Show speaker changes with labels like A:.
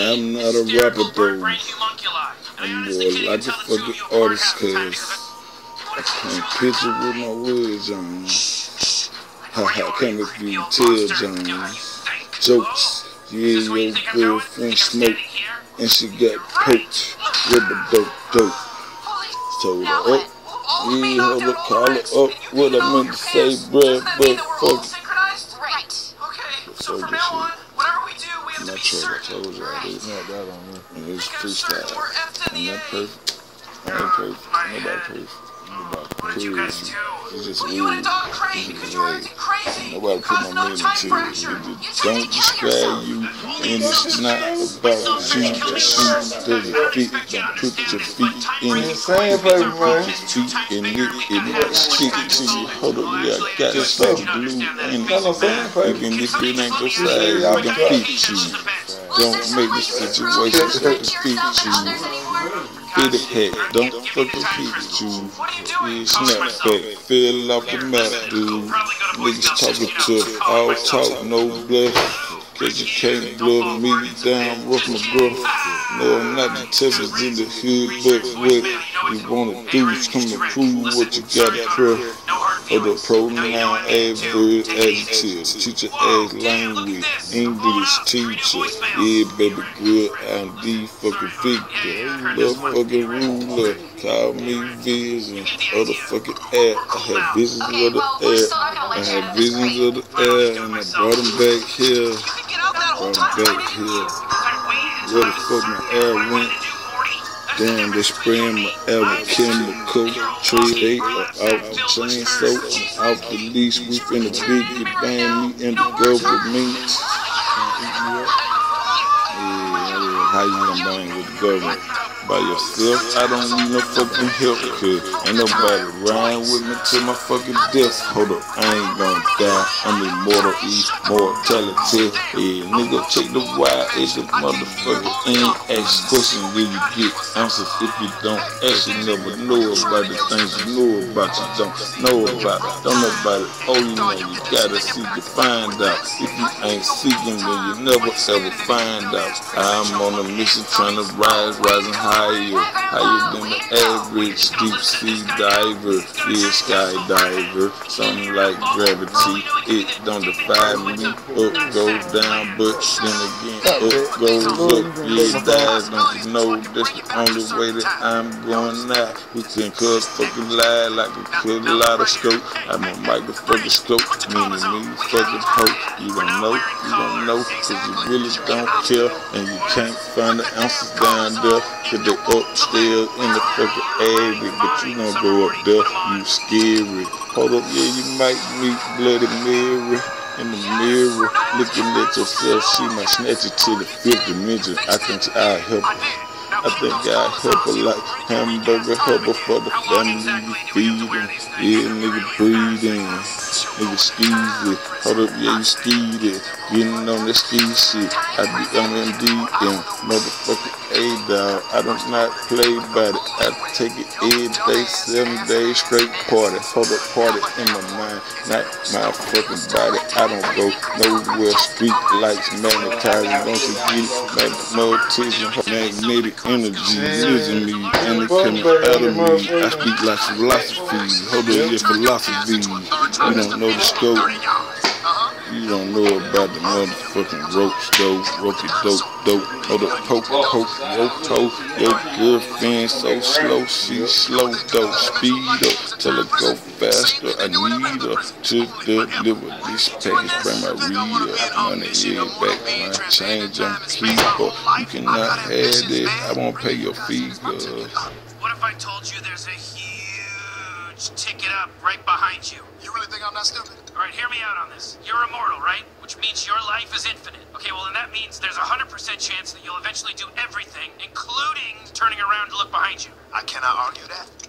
A: I'm not a rapper though. I'm more like a fucking artist, cause I can't picture with my words on. How can it be tell Jones? Jokes, yeah, your girlfriend smoke, and she got poked with the dope. So up, yeah, hold up, call her up. What I meant to say, bruh, but fuck it. So this shit. My track, I told you I did.
B: Yeah, that on me.
A: And it's freestyle. I'm not perfect. I ain't perfect. Nobody perfect. It's just weird. Nobody put no meaning to it. Just don't describe you, and it's not about you. Shoot doesn't fit. Don't put your feet in it. Put your feet in it. It might stick to you. Hold up, yeah, I got some glue in it. Even if it ain't your size, I can fit you. Don't make the situation so to fit you. Hit a head, don't fucking hit you. Yeah, snap back, fell off the map, dude. Niggas talking tough, all talk, no bluff. Cause you can't bluff me down, rough my gruff. No, I'm not the toughest in the hood, but what you wanna do is come and prove what you gotta prove. Or the pronoun, adverb, adjective. Teacher ass language, English teacher. Yeah, baby girl, I'm the fucking victor. The fucking ruler. Call me vision of the fucking air. I had visions of the air. I had visions of the air, and I brought them back here. Brought them back here. Where the fuck my air went? Damn, they spraying my air with chemical trade out the chain, so I'm off the leash. We finna big get bang me in the government. Yeah, how you gonna bang with the government? By yourself? I don't need no fucking help, cause ain't nobody riding with me till my fucking death. Hold up, I ain't gonna die. I'm immortal, immortality. Yeah, nigga, check the wire. It's a motherfucker. Ain't ask questions when you get answers. If you don't ask, you never know about the things you know about. You don't know about. Don't know about it. Oh, you know, you gotta seek to find out. If you ain't seeking, then you never ever find out. I'm on a mission trying to rising higher than the average deep sea diver. Yeah, skydiver, something like gravity. It don't defy me. Up goes down, but then again, up goes up. Yeah, dies, don't you know? That's the only way that I'm going out. We can cut fucking lie like a kaleidoscope. I'm a microfucking scope, meaning me fucking hope. You don't know, cause you really don't care, and you can't find the answers down there. Cause they upstairs in the fucking attic, but you don't go up there, you scary. Hold up, yeah, you might meet Bloody Mary in the mirror, looking at yourself. She might snatch you to the fifth dimension. I think I'll help her. I think I'll help her like hamburger helper for the family you feeding. Yeah, nigga breathing, nigga skeezy. Hold up, yeah, you skeezy. Getting on that ski shit. I be on MD and motherfucking A-Dog. I don't not play by it. I take it every day, 7 days straight party. Hold up, party in my mind, not my fucking body. I don't go nowhere. Street lights magnetizing, don't you get it? Magnetism, magnetic energy using me, and it coming out of me. I speak like philosophy. Hold up, yeah, philosophy. You don't know the scope. You don't know about the motherfucking ropes, though. Ropey dope. Hold up, poke, yo toe. Your girlfriend so slow, she slow, though. Speed up, tell her go faster. I need her to deliver this package. Bring my reader, money in back, my change, I'm keeper. You cannot have it, I won't pay your fee, girl.
C: What if I told you there's a huge ticket up right behind you? You really think I'm not stupid? Alright, hear me out on this. You're immortal, right? Which means your life is infinite. Okay, well then that means there's a 100% chance that you'll eventually do everything, including turning around to look behind you. I cannot argue that.